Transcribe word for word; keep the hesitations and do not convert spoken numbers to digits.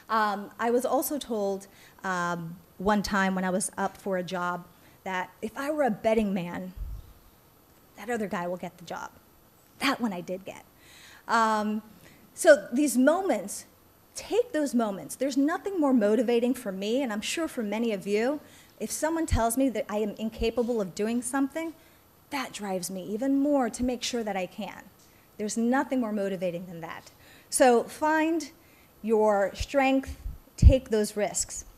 Um, I was also told um, one time when I was up for a job that if I were a betting man, that other guy will get the job. That one I did get. Um, so these moments, take those moments. There's nothing more motivating for me, and I'm sure for many of you, if someone tells me that I am incapable of doing something, that drives me even more to make sure that I can. There's nothing more motivating than that. So find your strength, take those risks.